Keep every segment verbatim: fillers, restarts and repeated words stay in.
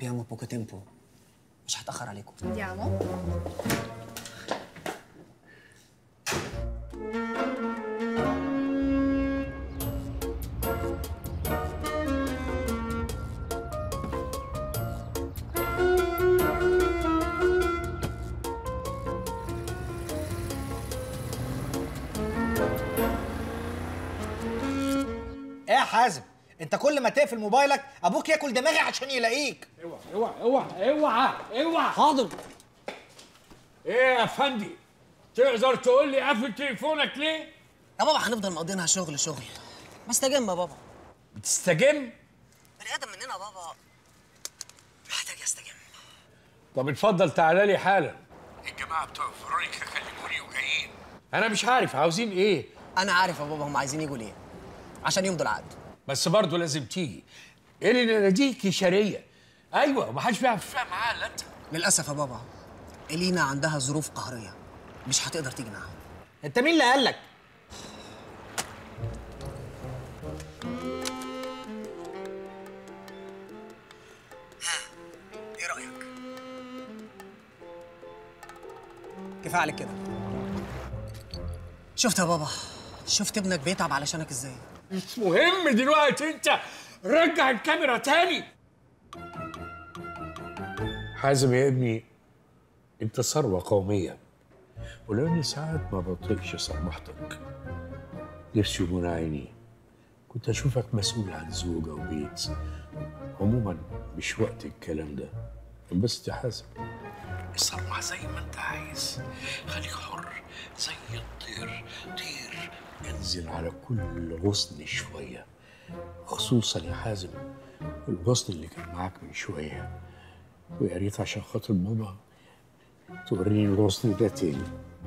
abbiamo poco tempo. مش هتأخر عليكم. Andiamo. ايه يا حازم؟ انت كل ما تقفل موبايلك ابوك ياكل دماغي عشان يلاقيك. اوعى اوعى اوعى اوعى اوعى. حاضر. ايه يا فندي؟ تقدر تقول لي قافل تليفونك ليه؟ يا بابا هنفضل مقضينها شغل شغل. بستجم يا بابا. بتستجم؟ بني ادم مننا يا بابا محتاج يستجم. طب اتفضل تعالى لي حالا. الجماعه بتوع فرونيكا كلموني وجايين. انا مش عارف عاوزين ايه. انا عارف يا بابا هم عايزين يجوا ليه؟ عشان يمضوا العقد. بس برضه لازم تيجي. ايه اللي ناديكي شريه؟ ايوه ومحدش بيعرف يفهم معاها الا انت. للاسف يا بابا الينا عندها ظروف قهريه مش هتقدر تيجي معاها. انت مين اللي قال لك؟ ها ايه رايك؟ كفايه عليك كده. شفت يا بابا؟ شفت ابنك بيتعب علشانك ازاي؟ مش مهم دلوقتي، انت رجع الكاميرا تاني. حازم يا ابني انت ثروه قوميه، ولو اني ساعات ما بطيقش سماحتك نفسي يكون عيني كنت اشوفك مسؤول عن زوجه وبيت. عموما مش وقت الكلام ده. انبسط يا حازم، اصرف زي ما انت عايز، خليك حر زي الطير، طير انزل على كل غصن شويه، خصوصا يا حازم الغصن اللي كان معاك من شويه. ويا ريت عشان خاطر ماما توريني الغصن ده تاني.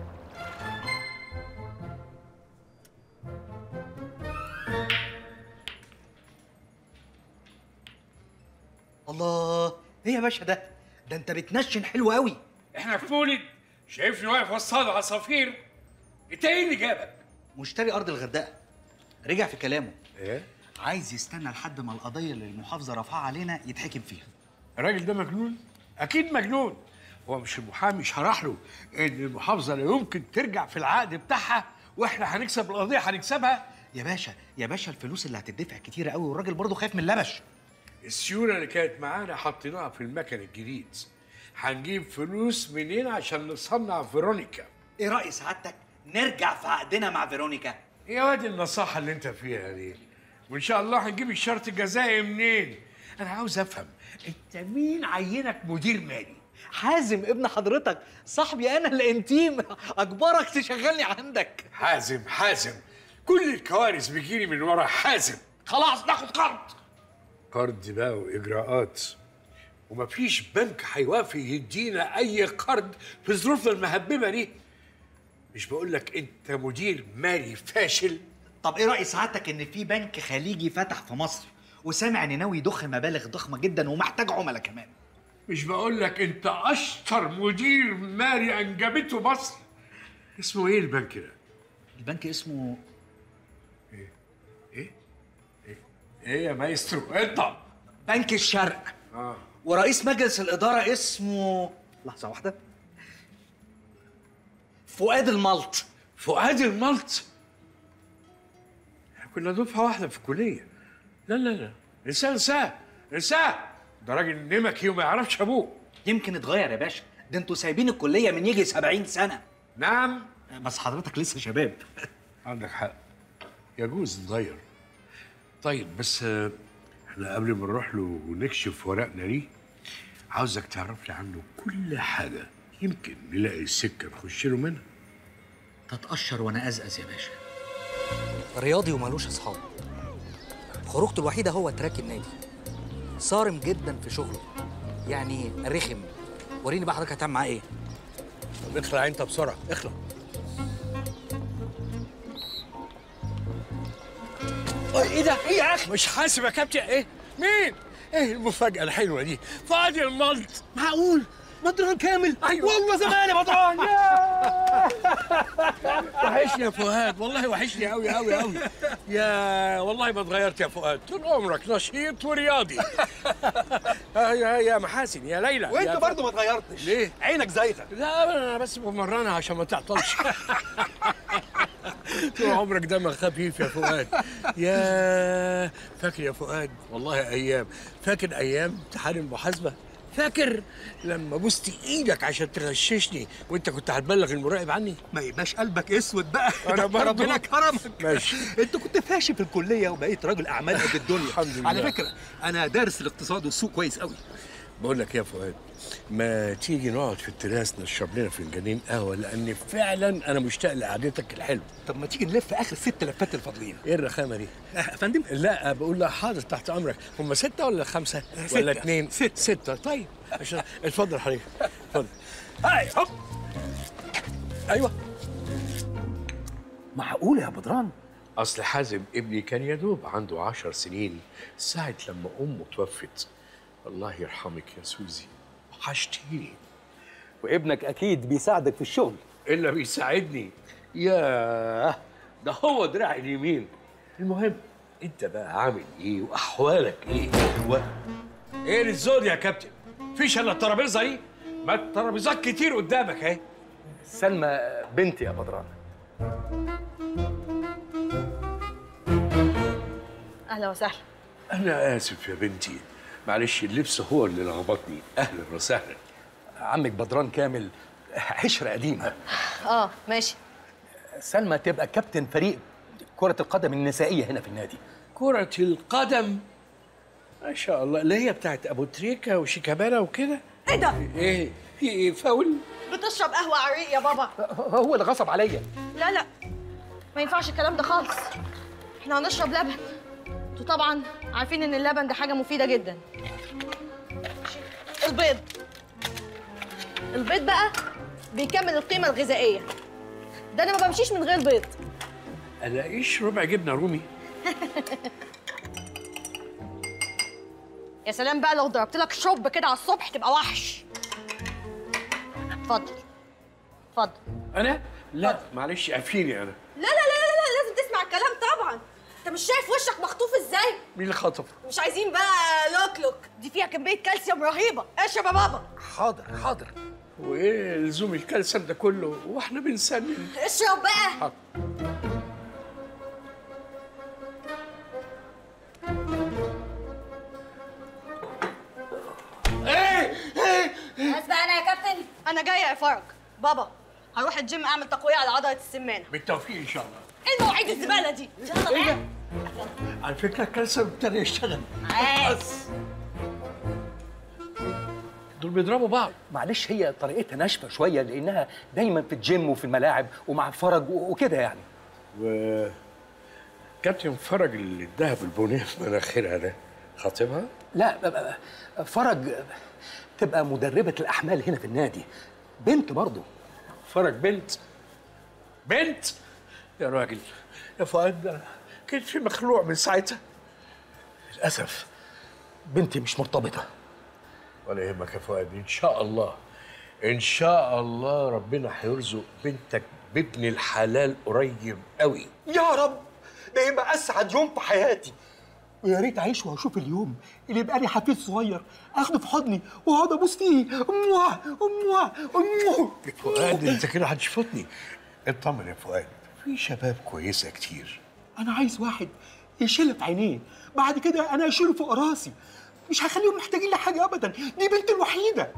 الله، ايه يا باشا ده؟ ده انت بتنشن حلو قوي. احنا في مولد، شايفني واقف وسط عصافير. انت ايه اللي جابك؟ مشتري ارض الغردقه رجع في كلامه. ايه؟ عايز يستنى لحد ما القضيه اللي المحافظه رفعها علينا يتحكم فيها. الراجل ده مجنون؟ اكيد مجنون. هو مش المحامي شرح له ان المحافظه لا يمكن ترجع في العقد بتاعها واحنا هنكسب القضيه هنكسبها؟ يا باشا يا باشا الفلوس اللي هتدفع كتيره قوي والراجل برضه خايف من اللبش. السيوله اللي كانت معانا حطيناها في المكن الجديد. هنجيب فلوس منين عشان نصنع فيرونيكا؟ ايه راي سعادتك نرجع في عقدنا مع فيرونيكا؟ يا واد النصاحه اللي انت فيها دي، وان شاء الله هنجيب الشرط الجزائي منين؟ انا عاوز افهم انت مين عينك مدير مالي؟ حازم ابن حضرتك صاحبي انا الانتيم، اجبرك تشغلني عندك. حازم حازم كل الكوارث بتجيلي من ورا حازم. خلاص ناخد قرض. قرض بقى واجراءات، ومفيش بنك هيوافق يدينا اي قرض في ظروفنا المهببه دي. مش بقول لك انت مدير مالي فاشل؟ طب ايه راي سعادتك ان في بنك خليجي فتح في مصر وسامع ان ناوي يضخ مبالغ ضخمه جدا ومحتاج عملاء كمان؟ مش بقول لك انت اشطر مدير مالي انجبته مصر؟ اسمه ايه البنك ده؟ البنك اسمه ايه ايه ايه, إيه يا مايسترو؟ انت بنك الشرق. اه ورئيس مجلس الاداره اسمه، لحظه واحده، فؤاد الملط. فؤاد الملط؟ احنا كنا دفعه واحده في الكليه. لا لا لا انساه انساه انساه، ده راجل نمكي وما يعرفش ابوه. يمكن اتغير يا باشا، ده انتوا سايبين الكليه من يجي سبعين سنه. نعم بس حضرتك لسه شباب. عندك حق، يجوز نتغير. طيب بس احنا قبل ما نروح له ونكشف ورقنا ليه عاوزك تعرف لي عنه كل حاجه، يمكن نلاقي السكه نخش له منها. تتقشر وانا ازقز يا باشا. رياضي ومالوش اصحاب. خروجته الوحيده هو تراك النادي. صارم جدا في شغله، يعني رخم. وريني بقى حضرتك هتعمل معاه ايه. طب اخلع انت بسرعه، اخلع. ايه ده؟ ايه يا اخي؟ مش حاسب يا كابتن؟ ايه؟ مين؟ ايه المفاجأة الحلوة دي؟ فؤاد الملط. معقول؟ بدران كامل. أيوة. والله زمان يا بدران. وحشني يا فؤاد، والله وحشني قوي قوي قوي. يا والله ما اتغيرت يا فؤاد، طول عمرك نشيط ورياضي. يا يا محاسن يا ليلى. وانت برضه ما اتغيرتش. ليه؟ عينك زايغه. لا انا بس بمرنها عشان ما تعطلش. طول عمرك دمك خفيف يا فؤاد. يا فاكر يا فؤاد، والله ايام، فاكر ايام امتحان المحاسبه؟ فاكر لما بوست ايدك عشان تغششني وانت كنت هتبلغ المراقب عني؟ ما يبقاش قلبك اسود بقى. أنا برضه. ربنا كرمك. ماشي. انت كنت فاشل في الكليه وبقيت راجل اعمال قد الدنيا. الحمد لله. على فكره انا دارس الاقتصاد والسوق كويس قوي. بقول لك يا فؤاد، ما تيجي نقعد في التراس نشرب لنا فنجانين قهوه، لان فعلا انا مشتاق لقعدتك الحلوه. طب ما تيجي نلف اخر ست لفات الفاضلين. ايه الرخامه دي؟ يا فندم. لا بقول لها حاضر تحت امرك. هم سته ولا خمسه؟ ستة. ولا اثنين؟ ستة. سته. طيب عشان اتفضل حضرتك، اتفضل. هاي هوب. ايوه. معقول يا بدران؟ اصل حازم ابني كان يا دوب عنده عشر سنين ساعه لما امه توفت. الله يرحمك يا سوزي، وحشتيني. وابنك اكيد بيساعدك في الشغل. الا بيساعدني، ياه ده هو دراعي اليمين. المهم انت بقى عامل ايه واحوالك ايه؟ و... ايه الزود يا كابتن؟ فيش الا الترابيزه دي؟ ما الترابيزات كتير قدامك اهي. سلمى بنتي يا بدران. اهلا وسهلا. انا اسف يا بنتي، معلش اللبس هو اللي لخبطني. اهلا وسهلا. عمك بدران كامل عشرة قديمة. اه ماشي. سلمى تبقى كابتن فريق كرة القدم النسائية هنا في النادي. كرة القدم؟ ما شاء الله، اللي هي بتاعت ابو تريكة وشيكابالا وكده. ايه ده؟ ايه في ايه فاول؟ بتشرب قهوه عريق يا بابا. هو اللي غصب عليا. لا لا، ما ينفعش الكلام ده خالص. احنا هنشرب لبن، انتوا طبعا عارفين ان اللبن ده حاجه مفيده جدا. البيض البيض بقى بيكمل القيمه الغذائيه. ده انا ما بمشيش من غير بيض. الاقيش ربع جبنه رومي؟ يا سلام بقى لو ضربت لك شوب كده على الصبح تبقى وحش. اتفضل اتفضل. انا؟ لا معلش قفيني انا. لا لا لا لا لا، لازم تسمع الكلام طبعا. انت مش شايف وشك مخطوف ازاي؟ مين اللي خطف؟ مش عايزين بقى لوك لوك، دي فيها كمية كالسيوم رهيبة. اشرب يا بابا. حاضر حاضر. وايه لزوم الكالسيوم ده كله واحنا بنسنن؟ اشرب بقى. حاضر. ايه ايه بس بقى انا يا كابتن، انا جاية يا فرج. بابا هروح الجيم اعمل تقوية على عضلة السمانة. بالتوفيق ان شاء الله. ايه المواعيد الزبالة دي؟ يلا ايه بقى. ده؟ على فكره الكالسيوم ابتدى يشتغل. عاش. دول بيضربوا بعض. معلش هي طريقتها ناشفة شوية لأنها دايما في الجيم وفي الملاعب ومع فرج و- وكده يعني. و كابتن فرج اللي الدهب البنيه في مناخيرها ده خاطبها؟ لا ب- ب- فرج تبقى مدربة الأحمال هنا في النادي، بنت برضه. فرج بنت؟ بنت؟ يا راجل يا فؤاد، ده كان في مخلوع من ساعتها. للأسف بنتي مش مرتبطة. ولا يهمك يا فؤاد، ان شاء الله ان شاء الله ربنا هيرزق بنتك بابن الحلال قريب قوي. يا رب، ده يبقى أسعد يوم في حياتي. ويا ريت أعيش وأشوف اليوم اللي يبقى لي حفيد صغير أخده في حضني وأقعد أبوس فيه. أمواه أمواه أمواه. فؤاد انت كده هتشفطني. اطمن يا فؤاد، في شباب كويسه كتير. أنا عايز واحد يشيل في عينيه، بعد كده أنا أشيله فوق راسي. مش هخليهم محتاجين لحاجة أبدا، دي بنتي الوحيدة.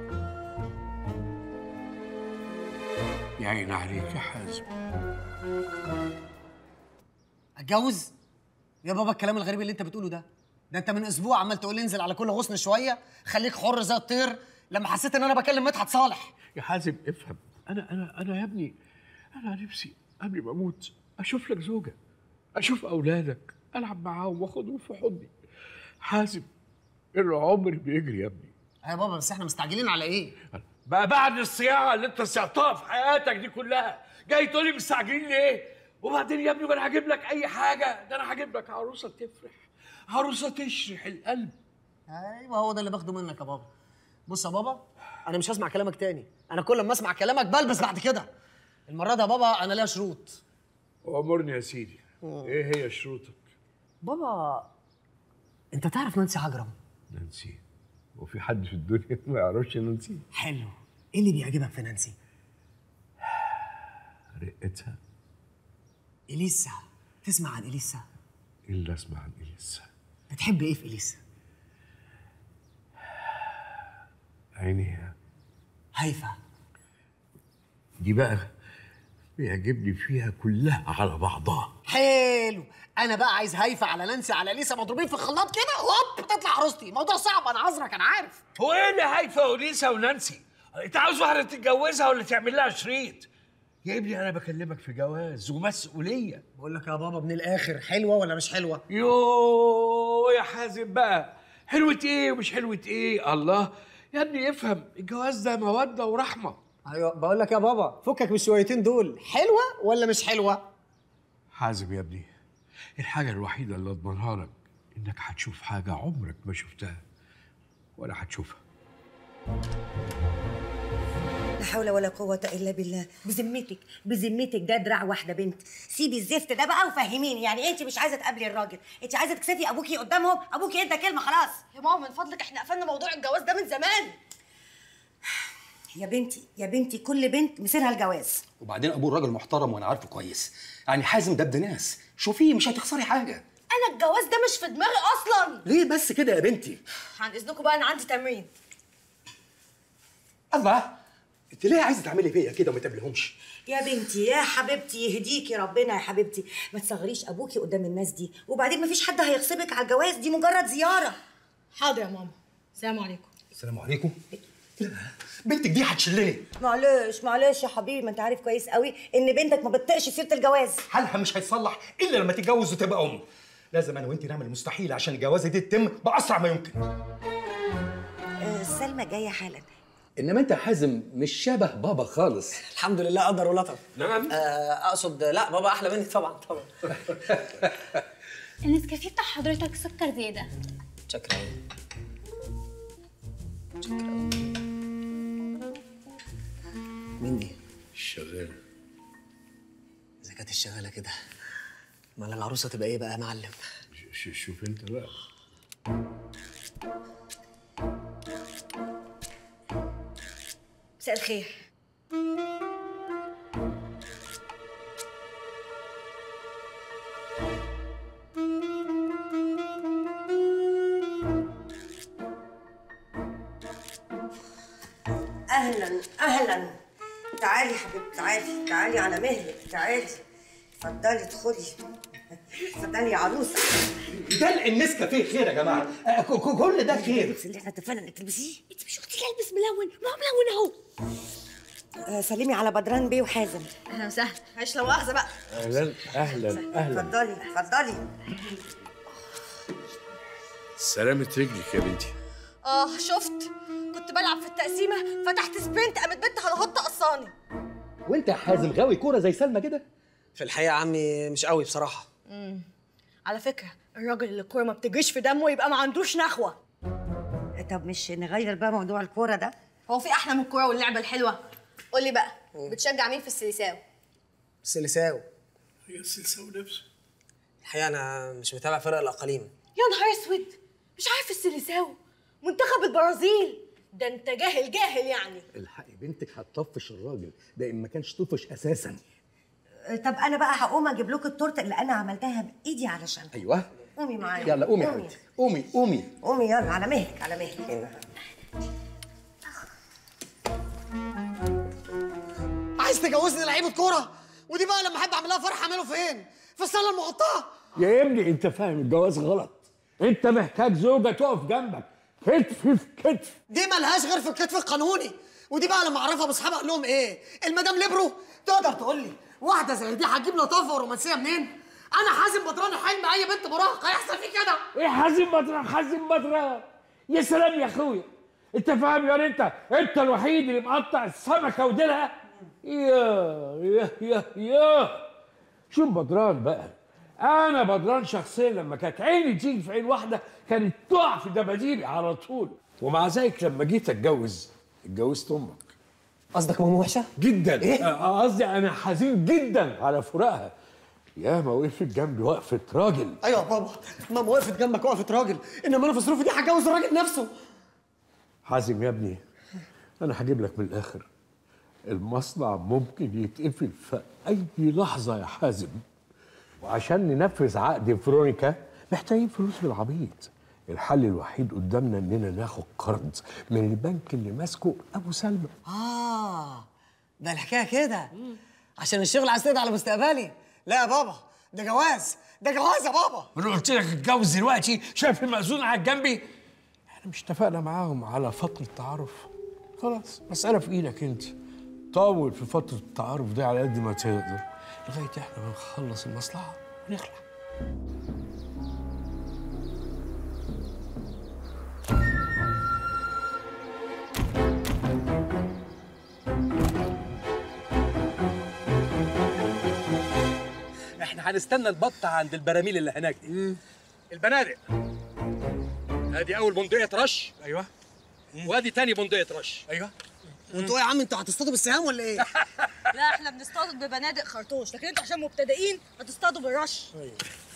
يا عيني عليك يا حازم. اتجوز؟ يا بابا الكلام الغريب اللي انت بتقوله ده، ده انت من اسبوع عمال تقول لي انزل على كل غصن شويه، خليك حر زي الطير، لما حسيت ان انا بكلم مدحت صالح. يا حازم افهم، انا انا انا يا ابني، انا نفسي قبل ما اموت اشوف لك زوجه، اشوف اولادك، العب معاهم واخدهم في حضني. حازم العمر بيجري يا ابني. يا بابا بس احنا مستعجلين على ايه؟ بقى بعد الصياعه اللي انت صيعتها في حياتك دي كلها جاي تقول لي مستعجلين ليه؟ وبعدين يا ابني انا هجيب لك اي حاجه، ده انا هجيب لك عروسه تفرح، عروسه تشرح القلب. ايوه هو ده اللي باخده منك يا بابا. بص يا بابا، انا مش هسمع كلامك تاني. انا كل ما اسمع كلامك بلبس بعد كده. المره دي يا بابا انا ليا شروط. امرني يا سيدي. ايه هي شروطك؟ بابا انت تعرف نانسي عجرم؟ نانسي؟ وفي حد في الدنيا ما يعرفش نانسي؟ حلو. ايه اللي بيعجبك في نانسي؟ رقتها. اليسا، تسمع عن اليسا؟ الا اسمع عن اليسا. بتحب ايه في اليسا؟ عينيها. هايفه. دي بقى بيعجبني فيها كلها على بعضها. حلو. انا بقى عايز هايفه على نانسي على اليسا مضروبين في الخلاط كده، هوب تطلع عروستي. موضوع صعب، انا عذرك، انا عارف. هو ايه اللي هايفه وليسا ونانسي؟ انت عاوز واحده تتجوزها ولا تعمل لها شريط؟ يا ابني انا بكلمك في جواز ومسؤوليه. بقول لك يا بابا من الاخر، حلوه ولا مش حلوه؟ يوه يا حازم بقى، حلوة ايه ومش حلوة ايه؟ الله يا ابني افهم، الجواز ده موده ورحمه. ايوه بقول لك يا بابا، فكك من الشويتين دول، حلوه ولا مش حلوه؟ حازم يا ابني، الحاجه الوحيده اللي اضمنها لك انك هتشوف حاجه عمرك ما شفتها ولا هتشوفها. لا حول ولا قوة إلا بالله. بذمتك بذمتك ده دراع واحدة بنت. سيبي الزفت ده بقى وفهميني، يعني انت مش عايزة تقابلي الراجل، انت عايزة تكسفي ابوكي قدامهم؟ ابوكي ادى كلمة خلاص. يا ماما من فضلك احنا قفلنا موضوع الجواز ده من زمان. يا بنتي يا بنتي كل بنت مصيرها الجواز. وبعدين ابوه راجل محترم وانا عارفه كويس. يعني حازم ده ابن ناس، شوفيه مش هتخسري حاجه. انا الجواز ده مش في دماغي اصلا. ليه بس كده يا بنتي؟ عن اذنكم بقى انا عندي تمرين. الله، انت ليه عايزه تعملي فيا كده وما تقابلهمش؟ يا بنتي يا حبيبتي يهديكي ربنا يا حبيبتي، ما تصغريش ابوكي قدام الناس دي، وبعدين مفيش حد هيغصبك على الجواز، دي مجرد زياره. حاضر يا ماما. السلام عليكم. السلام عليكم. لا بنتك دي هتشلني. معلش معلش يا حبيبي، ما انت عارف كويس قوي ان بنتك ما بتطقش سيره الجواز. حالها مش هيتصلح الا لما تتجوز وتبقى ام. لازم انا وانت نعمل المستحيل عشان الجوازه دي تتم باسرع ما يمكن. أه سلمى جايه حالا. انما انت يا حازم مش شبه بابا خالص. الحمد لله قدر ولطف. نعم. آه اقصد لا، بابا احلى مني طبعا طبعا. النسكافيه بتاع حضرتك سكر زياده. شكرا. مين دي؟ الشغاله. اذا كانت الشغاله كده، امال العروسه تبقى ايه بقى يا معلم؟ شوف انت بقى. مساء الخير. اهلا اهلا. تعالي يا حبيبتي، تعالي تعالي على مهلك، تعالي اتفضلي ادخلي. اتفضلي يا عروسه. ده النسكافيه خير يا جماعه، آه، ك- ك- كل ده خير. اللبس اللي احنا اتفقنا انك تلبسيه. انت مش قلتي لي البس ملون؟ ما هو ملون اهو. آه سلمي على بدران بيه وحازم. اهلا وسهلا. معلش لو مؤاخذه بقى. اهلا اهلا اهلا. اتفضلي اتفضلي. سلامة رجلك يا بنتي. اه شفت، كنت بلعب في التقسيمه فتحت سبرنت قامت بنت على هوت قصاني. وانت يا حازم غاوي كوره زي سلمى كده؟ في الحقيقه يا عمي مش قوي بصراحه. امم على فكره الراجل اللي الكوره ما بتجريش في دمه يبقى ما عندوش نخوه. طب مش نغير بقى موضوع الكوره ده؟ هو في احلى من الكوره واللعبه الحلوه؟ قول لي بقى، بتشجع مين في السيساو؟ السيليساو. هي السلساو نفسه. الحقيقه انا مش متابع فرق الاقاليم. يا نهار اسود، مش عارف السيليساو؟ منتخب البرازيل. ده انت جاهل جاهل يعني. الحقي بنتك هتطفش الراجل ده ان ما كانش طفش اساسا. آه، طب انا بقى هقوم اجيب لكم التورته اللي انا عملتها بايدي علشان. ايوه قومي معايا. يلا قومي يا حبيبتي، قومي قومي. قومي يلا على مهلك على مهلك. عايز تجوزني لعيبه كوره؟ ودي بقى لما احب اعمل لها فرح اعمله فين؟ في الصاله المغطاه. يا ابني انت فاهم الجواز غلط. انت محتاج زوجه تقف جنبك كتف في كتف. دي ملهاش غير في الكتف القانوني. ودي بقى لما اعرفها باصحابها اقول لهم ايه؟ المدام ليبرو تقدر تقول لي واحده زي دي هتجيب لطافه ورومانسيه منين؟ انا حازم بدران حلم اي بنت مراهقه يحصل فيه كده. ايه حازم بدران حازم بدران؟ يا سلام يا اخويا، انت فاهم يعني انت انت الوحيد اللي مقطع السمكه وديلها. يا يا يا يا شوف بدران بقى، انا بدران شخصيا لما كانت عيني تيجي في عين واحده كانت تقع في دباديبي على طول. ومع ذلك لما جيت اتجوز اتجوزت امك. قصدك ماما وحشه؟ جدا. إيه؟ آه، قصدي انا حزين جدا على فراقها. يا ما وقفت جنبي وقفه راجل. ايوه يا بابا، ماما وقفت جنبك وقفه راجل، انما انا في ظروفي دي هتجوز الراجل نفسه. حازم يا ابني، انا هجيب لك من الاخر. المصنع ممكن يتقفل في اي لحظه يا حازم، وعشان ننفذ عقد فرونيكا محتاجين فلوس بالعبيط. الحل الوحيد قدامنا اننا ناخد قرض من البنك اللي ماسكه ابو سلمى. اه ده الحكايه كده عشان الشغل عايز تقضي على مستقبلي. لا يا بابا، ده جواز، ده جواز يا بابا. انا قلت لك اتجوز دلوقتي. شايف المأذون قاعد جنبي؟ احنا مش اتفقنا معاهم على فتره تعارف؟ خلاص، مساله في ايدك انت. طول في فتره التعارف دي على قد ما تقدر لغايه احنا ما نخلص المصلحه ونخلع. احنا هنستنى البطه عند البراميل اللي هناك دي. البنادق. ادي اول بندقيه رش. ايوه. وادي تاني بندقيه رش. ايوه. وانتوا يا عم انتوا هتصطادوا بالسهام ولا ايه؟ لا احنا بنصطاد ببنادق خرطوش، لكن انتوا عشان مبتدئين هتصطادوا بالرش. ايوه.